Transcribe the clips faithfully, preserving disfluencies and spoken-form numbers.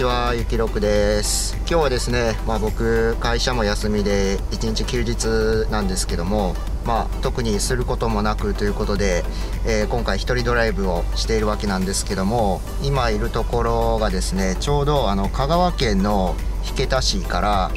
は、ゆきろくです。今日はですね、まあ、僕会社も休みでいちにち休日なんですけども、まあ、特にすることもなくということで、えー、今回一人ドライブをしているわけなんですけども、今いるところがですね、ちょうどあの香川県の引田市から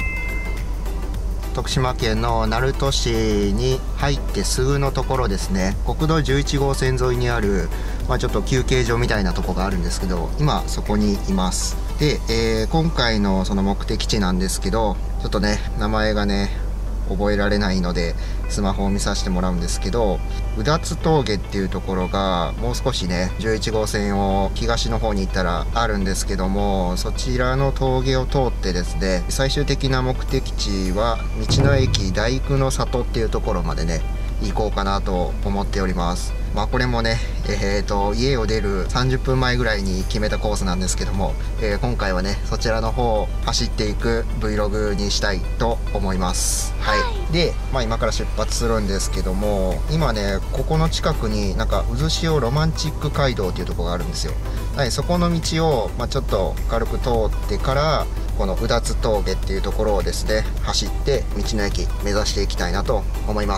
徳島県の鳴門市に入ってすぐのところですね、国道じゅういち号線沿いにある、まあ、ちょっと休憩所みたいなとこがあるんですけど、今そこにいます。で、えー、今回のその目的地なんですけど、ちょっとね名前がね覚えられないのでスマホを見させてもらうんですけど、うだつ峠っていうところがもう少しねじゅういち号線を東の方に行ったらあるんですけども、そちらの峠を通ってですね、最終的な目的地は道の駅大工の里っていうところまでね行こうかなと思っております。まあこれもね、えー、と家を出るさんじゅっぷんまえぐらいに決めたコースなんですけども、えー、今回はねそちらの方を走っていく Vlog にしたいと思います。はい、で、まあ、今から出発するんですけども、今ねここの近くになんか渦潮ロマンチック街道っていうところがあるんですよ。はい、そこの道を、まあ、ちょっと軽く通ってからこのうだつ峠っていうところをですね走って道の駅目指していきたいなと思います。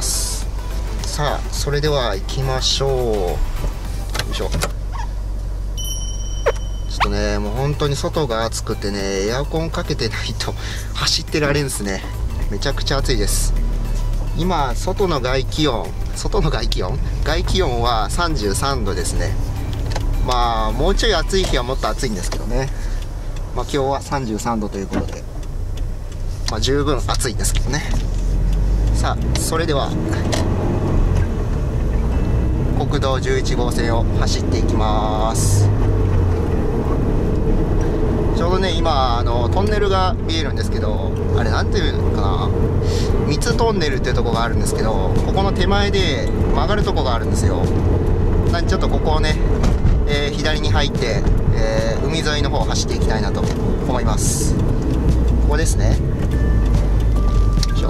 さあそれでは行きましょう。よいしょ。ちょっとねもう本当に外が暑くてね、エアコンかけてないと走ってられんですね。めちゃくちゃ暑いです。今外の外気温外の外気温外気温はさんじゅうさんどですね。まあもうちょい暑い日はもっと暑いんですけどね、まあ、今日はさんじゅうさんどということで、まあ、十分暑いんですけどね。さあそれでは国道じゅういち号線を走っていきます。ちょうどね今あのトンネルが見えるんですけど、あれなんていうのかな、三つトンネルっていうところがあるんですけど、ここの手前で曲がるところがあるんですよ。なんでちょっとここをね、えー、左に入って、えー、海沿いの方を走っていきたいなと思います。ここですね。よいしょ。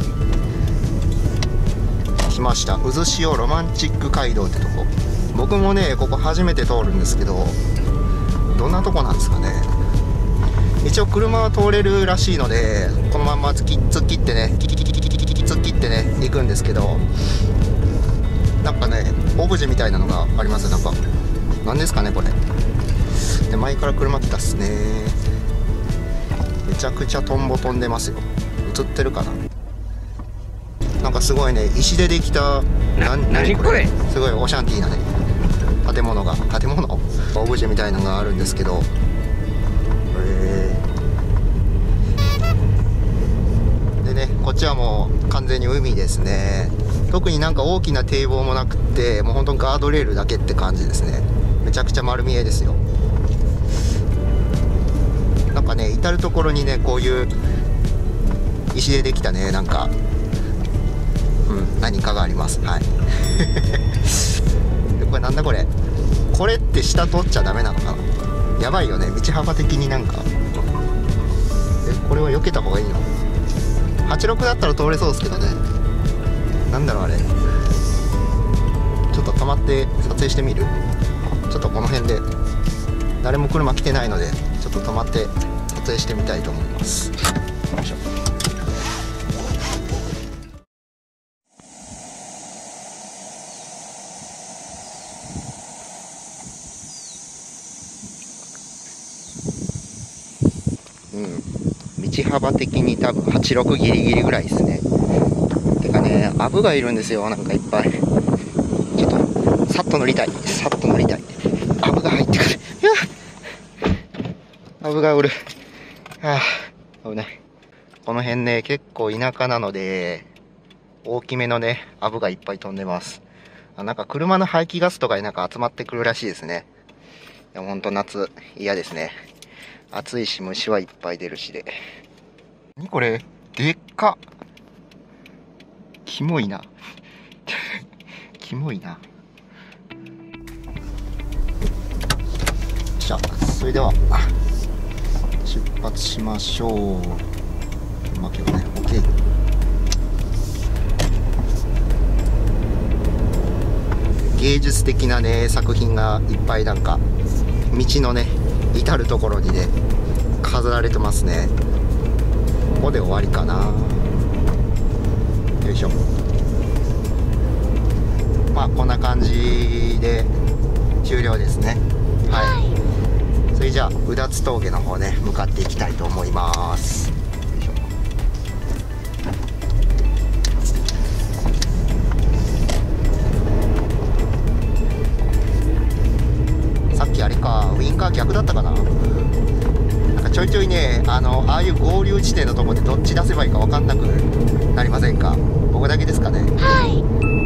来ました、渦潮ロマンチック街道ってとこ。僕もねここ初めて通るんですけど、どんなとこなんですかね。一応車は通れるらしいので、このまんま突き突っ切ってねキキキキキキキキキ突っ切ってね行くんですけど、なんかねオブジェみたいなのがあります。なんか何ですかねこれ。で前から車来たっすね。めちゃくちゃトンボ飛んでますよ。映ってるかな。なんかすごいね石でできたな何これ、すごいオシャンティーなね建物が建物オブジェみたいなのがあるんですけど、えー、でねこっちはもう完全に海ですね。特になんか大きな堤防もなくって、もうほんとガードレールだけって感じですね。めちゃくちゃ丸見えですよ。なんかね至る所にねこういう石でできたねなんかうん、何かがあります。はいこれなんだこれ。これって下通っちゃダメなのかな。やばいよね道幅的に。なんかえこれは避けた方がいいの。はちろくだったら通れそうですけどね。なんだろうあれ。ちょっと止まって撮影してみる。ちょっとこの辺で誰も車来てないのでちょっと止まって撮影してみたいと思います。よいしょ。うん、道幅的に多分はちろくギリギリぐらいですね。てかねアブがいるんですよ。なんかいっぱい。ちょっとさっと乗りたいさっと乗りたい。アブが入ってくる。アブがおる。ああ危ない。この辺ね結構田舎なので大きめのねアブがいっぱい飛んでます。あなんか車の排気ガスとかになんか集まってくるらしいですね。でもほんと夏嫌ですね。暑いし虫はいっぱい出るしで。何これでっか。キモいなキモいな。じゃあそれでは出発しましょう。まあけどね OK。 芸術的なね作品がいっぱいなんか道のね至る所にね飾られてますね。ここで終わりかな。よいしょ。まあこんな感じで終了ですね。はい、それじゃあうだつ峠の方ね向かっていきたいと思います。よいしょ。さっきあれか、ウインカー逆だったかな。なんかちょいちょいね、あのああいう合流地点のところでどっち出せばいいか分かんなくなりませんか。僕だけですかね。 はい。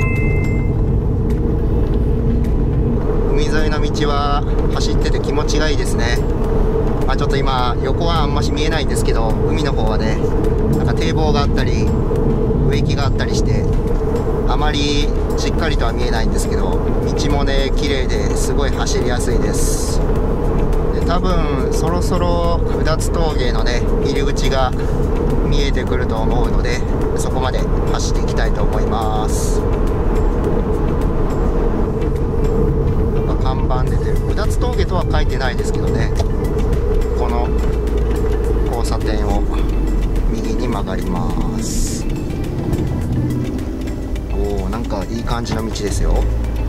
海沿いの道は走ってて気持ちがいいですね。まあ、ちょっと今横はあんまし見えないんですけど、海の方はねなんか堤防があったり植木があったりしてあまりしっかりとは見えないんですけど、道もね綺麗ですごい走りやすいです。で多分そろそろうだつ峠のね入り口が見えてくると思うので、そこまで走っていきたいと思います。看板出てる。うだつ峠とは書いてないですけどね、この交差点を右に曲がります。おお、なんかいい感じの道ですよ。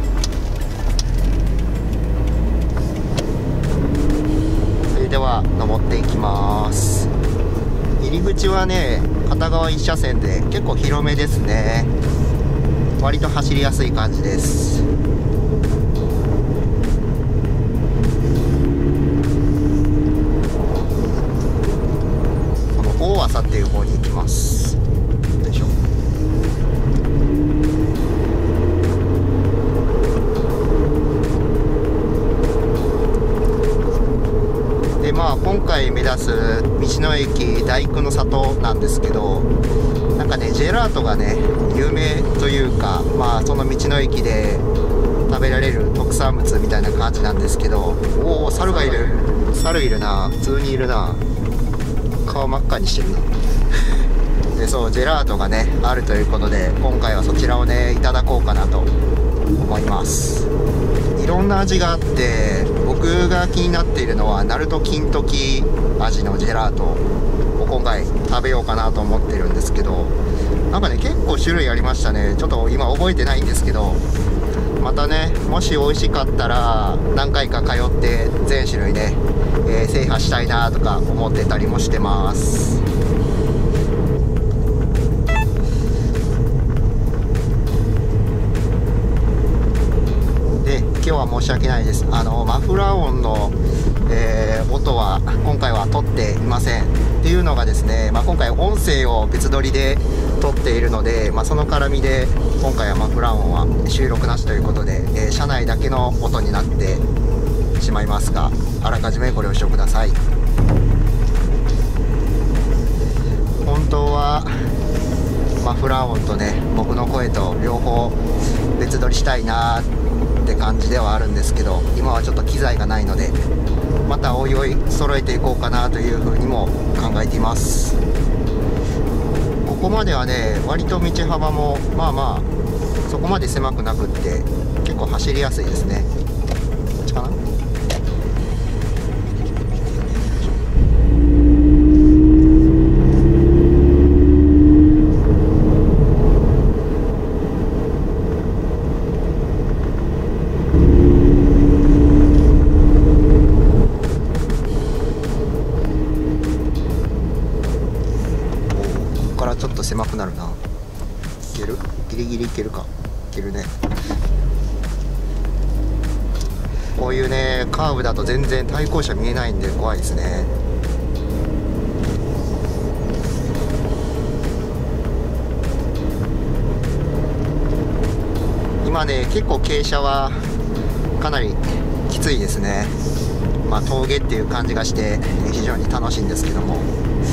それでは登っていきます。入り口はね片側いち車線で結構広めですね。割と走りやすい感じです。大浅っていう方に行きます。よいしょ。でまあ今回目指す道の駅大工の里なんですけど、なんかねジェラートがね有名というか、まあその道の駅で食べられる特産物みたいな感じなんですけど、おお猿がいる。猿いるな、普通にいるな。顔真っ赤にしてるなでそうジェラートがねあるということで、今回はそちらをねいただこうかなと思います。いろんな味があって、僕が気になっているのはナルト金時味のジェラートを今回食べようかなと思ってるんですけど、なんかね結構種類ありましたね。ちょっと今覚えてないんですけど、またねもし美味しかったら何回か通って全種類ね、えー、制覇したいなとか思ってたりもしてます。で今日は申し訳ないです。あのマフラー音の、えー、音は今回は取っていません。っていうのがですね、まあ、今回音声を別撮りで撮っているので、まあ、その絡みで今回はマフラー音は収録なしということで、えー、車内だけの音になってしまいますが、あらかじめご了承ください。本当はマフラー音とね僕の声と両方別撮りしたいなって感じではあるんですけど、今はちょっと機材がないのでまたおいおい揃えていこうかなというふうにも考えています。ここまではね割と道幅もまあまあそこまで狭くなくって結構走りやすいですね。こっちかな。ちょっと狭くなるな。いける？ギリギリいけるか。いけるね。こういうねカーブだと全然対向車見えないんで怖いですね。今ね結構傾斜はかなりきついですね。まあ峠っていう感じがして非常に楽しいんですけども、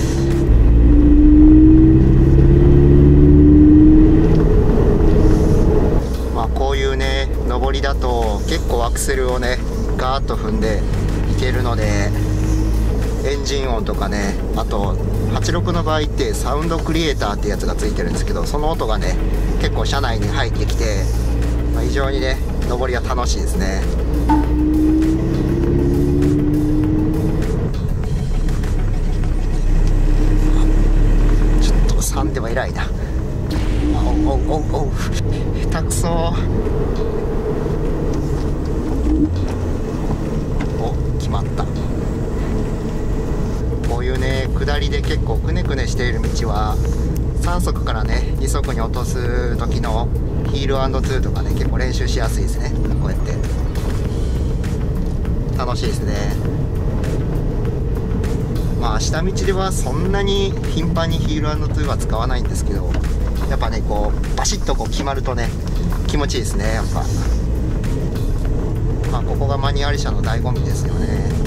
こういうね上りだと結構アクセルをねガーッと踏んでいけるので、エンジン音とかね、あとはちろくの場合ってサウンドクリエイターってやつがついてるんですけど、その音がね結構車内に入ってきて、まあ、非常にね上りは楽しいですね。 ては偉いな。おうおうおうおう、下手くそ。お、決まった。こういうね下りで結構くねくねしている道はさん速からねに速に落とす時のヒール&ツーとかね結構練習しやすいですね。こうやって楽しいですね。まあ下道ではそんなに頻繁にヒール&ツーは使わないんですけど、やっぱねこうバシッとこう決まるとね気持ちいいですね。やっぱまあここがマニュアル車の醍醐味ですよね。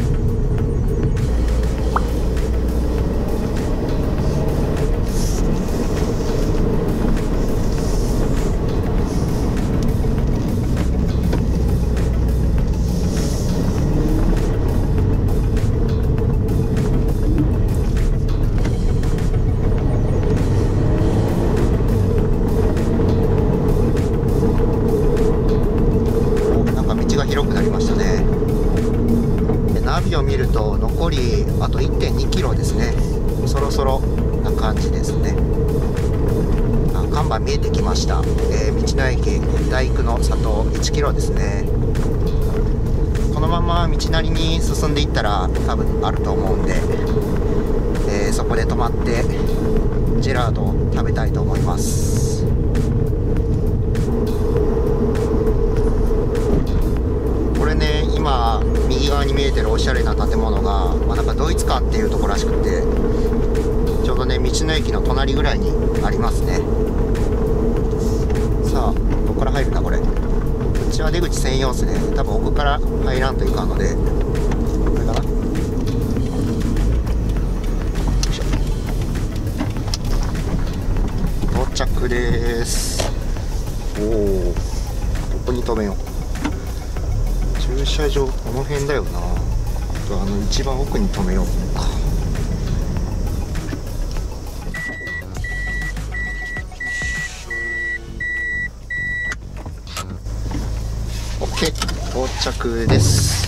広くなりましたね。でナビを見ると残りあと いってんにキロですね。そろそろな感じですね。あ、看板見えてきました。えー、道の駅大工の里いちキロですね。このまま道なりに進んでいったら多分あると思うんで、えー、そこで止まってジェラートを食べたいと思います。今右側に見えてるおしゃれな建物が、まあ、なんかドイツ館っていうところらしくて、ちょうどね道の駅の隣ぐらいにありますね。さあどこから入るんだこれ。こっちは出口専用ですね。多分奥から入らんといかんので、これかな。よいしょ、到着です。おお、ここに止めよう。駐車場この辺だよな。あの一番奥に止めようか。OK、到着です。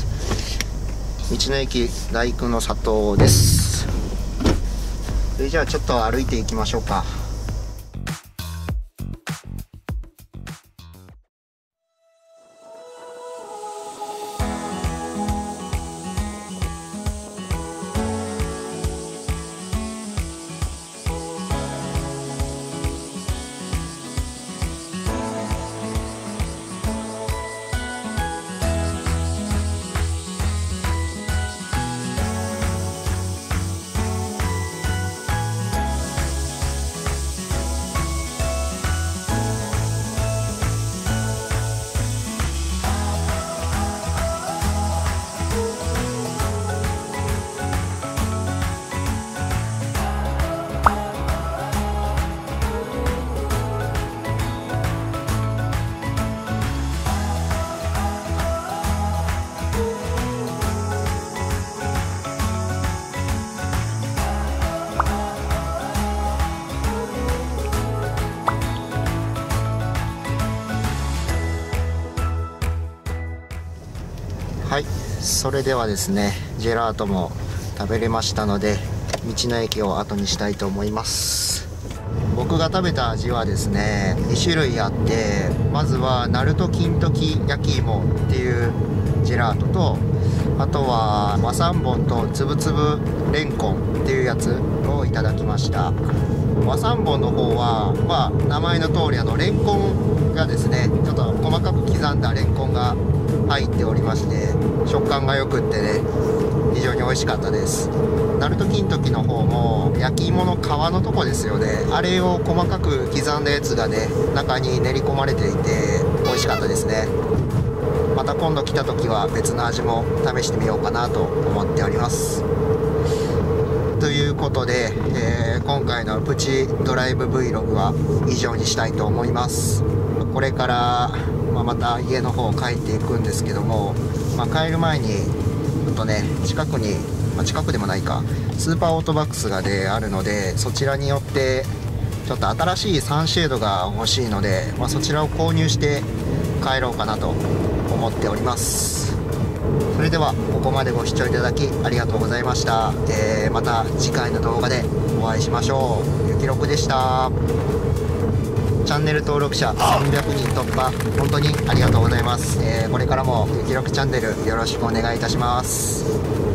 道の駅大工の里です。それじゃあちょっと歩いていきましょうか。はい、それではですねジェラートも食べれましたので道の駅を後にしたいと思います。僕が食べた味はですねに種類あって、まずはナルト金時焼き芋っていうジェラートと、あとは和三盆とつぶつぶレンコンっていうやつをいただきました。和三盆の方は、まあ、名前の通りあのレンコンがですねちょっと細かく刻んだレンコンが入っておりまして、食感がよくってね非常に美味しかったです。ナルト金時の方も焼き芋の皮のとこですよね、あれを細かく刻んだやつがね中に練り込まれていて美味しかったですね。また今度来た時は別の味も試してみようかなと思っております。ということで、えー、今回のプチドライブ Vlog は以上にしたいと思います。これから、まあ、また家の方帰っていくんですけども、まあ、帰る前にちょっとね近くに、まあ、近くでもないかスーパーオートバックスがであるので、そちらによってちょっと新しいサンシェードが欲しいので、まあ、そちらを購入して帰ろうかなと思っております。それではここまでご視聴いただきありがとうございました。えー、また次回の動画でお会いしましょう。 ゆきろくでした。チャンネル登録者さんびゃくにん突破、本当にありがとうございます。えー、これからもゆきろくチャンネルよろしくお願いいたします。